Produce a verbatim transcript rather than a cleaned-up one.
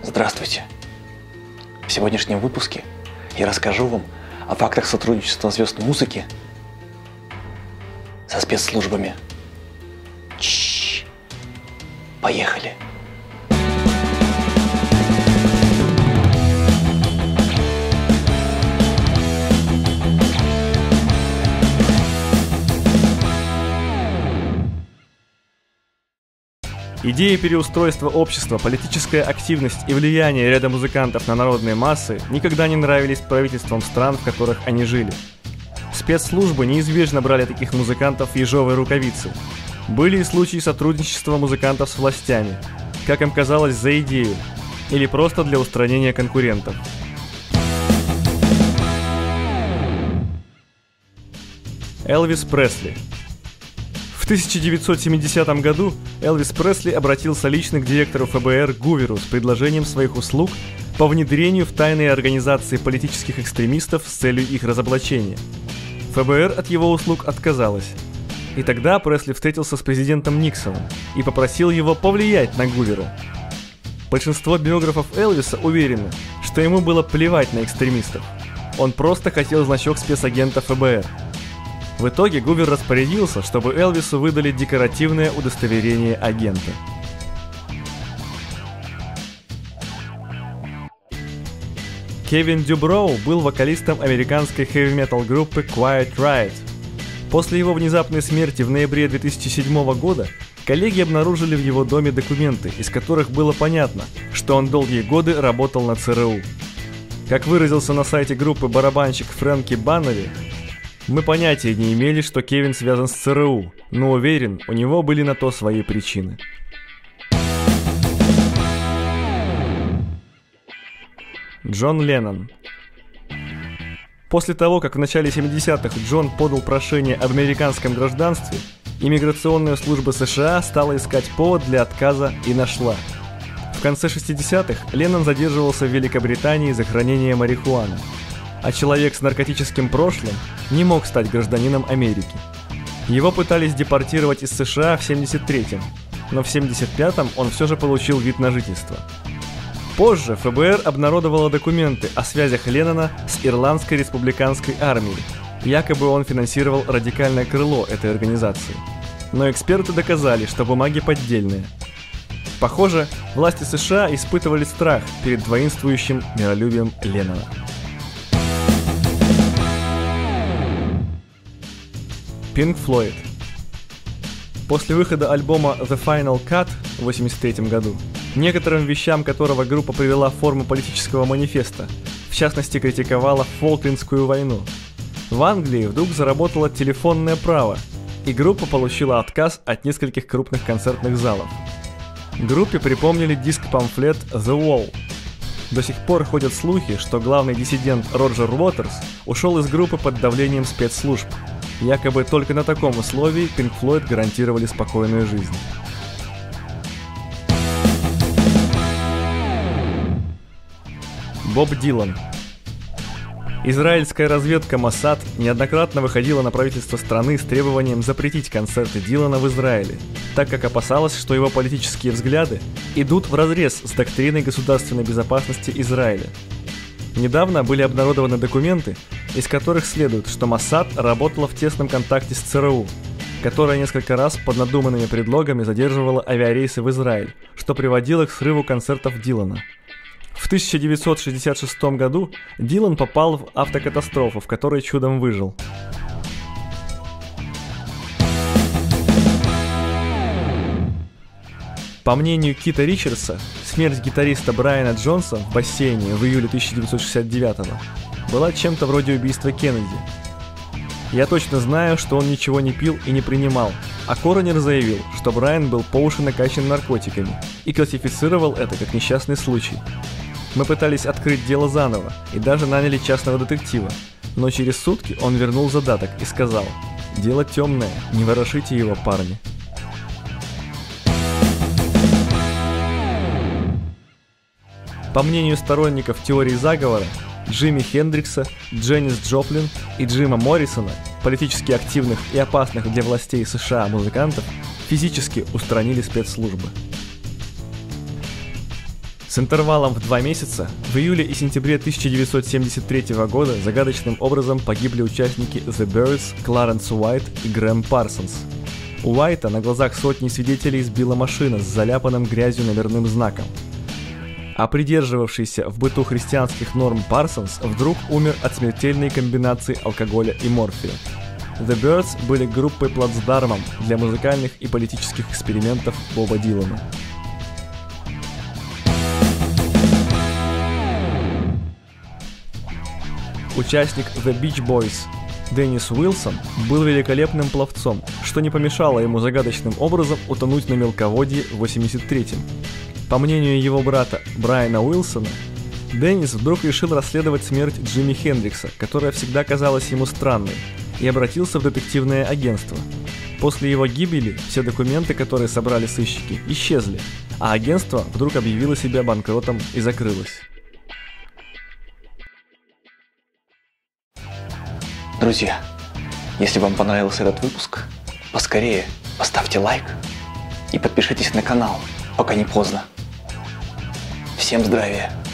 Здравствуйте! В сегодняшнем выпуске я расскажу вам о фактах сотрудничества звезд музыки со спецслужбами. Чш. Поехали! Идея переустройства общества, политическая активность и влияние ряда музыкантов на народные массы никогда не нравились правительствам стран, в которых они жили. Спецслужбы неизбежно брали таких музыкантов в ежовые рукавицы. Были и случаи сотрудничества музыкантов с властями, как им казалось, за идею, или просто для устранения конкурентов. Элвис Пресли. В тысяча девятьсот семидесятом году Элвис Пресли обратился лично к директору эф бэ эр Гуверу с предложением своих услуг по внедрению в тайные организации политических экстремистов с целью их разоблачения. эф бэ эр от его услуг отказалась. И тогда Пресли встретился с президентом Никсоном и попросил его повлиять на Гувера. Большинство биографов Элвиса уверены, что ему было плевать на экстремистов. Он просто хотел значок спецагента эф бэ эр. В итоге Гувер распорядился, чтобы Элвису выдали декоративное удостоверение агента. Кевин Дюброу был вокалистом американской хэви-метал группы Quiet Riot. После его внезапной смерти в ноябре две тысячи седьмого года коллеги обнаружили в его доме документы, из которых было понятно, что он долгие годы работал на цэ эр у. Как выразился на сайте группы барабанщик Фрэнки Баннери, «Мы понятия не имели, что Кевин связан с цэ эр у, но уверен, у него были на то свои причины». Джон Леннон. После того, как в начале семидесятых Джон подал прошение об американском гражданстве, иммиграционная служба США стала искать повод для отказа и нашла. В конце шестидесятых Леннон задерживался в Великобритании за хранение марихуаны. А человек с наркотическим прошлым не мог стать гражданином Америки. Его пытались депортировать из США в семьдесят третьем, но в семьдесят пятом он все же получил вид на жительство. Позже эф бэ эр обнародовало документы о связях Леннона с Ирландской республиканской армией. Якобы он финансировал радикальное крыло этой организации. Но эксперты доказали, что бумаги поддельные. Похоже, власти США испытывали страх перед двоинствующим миролюбием Леннона. Pink Floyd. После выхода альбома The Final Cut в восемьдесят третьем году, некоторым вещам которого группа привела форму политического манифеста, в частности критиковала Фолклендскую войну, в Англии вдруг заработало телефонное право, и группа получила отказ от нескольких крупных концертных залов. Группе припомнили диск-памфлет The Wall. До сих пор ходят слухи, что главный диссидент Роджер Уотерс ушел из группы под давлением спецслужб. Якобы только на таком условии Pink Floyd гарантировали спокойную жизнь. Боб Дилан. Израильская разведка Моссад неоднократно выходила на правительство страны с требованием запретить концерты Дилана в Израиле, так как опасалась, что его политические взгляды идут вразрез с доктриной государственной безопасности Израиля. Недавно были обнародованы документы, из которых следует, что Моссад работала в тесном контакте с цэ эр у, которая несколько раз под надуманными предлогами задерживала авиарейсы в Израиль, что приводило к срыву концертов Дилана. В тысяча девятьсот шестьдесят шестом году Дилан попал в автокатастрофу, в которой чудом выжил. По мнению Кита Ричардса, смерть гитариста Брайана Джонса в бассейне в июле тысяча девятьсот шестьдесят девятого была чем-то вроде убийства Кеннеди. Я точно знаю, что он ничего не пил и не принимал, а Коронер заявил, что Брайан был по уши накачан наркотиками и классифицировал это как несчастный случай. Мы пытались открыть дело заново и даже наняли частного детектива, но через сутки он вернул задаток и сказал: «Дело темное, не ворошите его, парни». По мнению сторонников теории заговора, Джимми Хендрикса, Дженнис Джоплин и Джима Моррисона, политически активных и опасных для властей США музыкантов, физически устранили спецслужбы. С интервалом в два месяца в июле и сентябре тысяча девятьсот семьдесят третьего года загадочным образом погибли участники The Byrds Кларенс Уайт и Грэм Парсонс. Уайта на глазах сотни свидетелей сбила машина с заляпанным грязью номерным знаком. А придерживавшийся в быту христианских норм Парсонс вдруг умер от смертельной комбинации алкоголя и морфия. The Byrds были группой-плацдармом для музыкальных и политических экспериментов Боба Дилана. Участник The Beach Boys Деннис Уилсон был великолепным пловцом, что не помешало ему загадочным образом утонуть на мелководье в восемьдесят третьем. По мнению его брата Брайана Уилсона, Деннис вдруг решил расследовать смерть Джимми Хендрикса, которая всегда казалась ему странной, и обратился в детективное агентство. После его гибели все документы, которые собрали сыщики, исчезли, а агентство вдруг объявило себя банкротом и закрылось. Друзья, если вам понравился этот выпуск, поскорее поставьте лайк и подпишитесь на канал, пока не поздно. Всем здравия!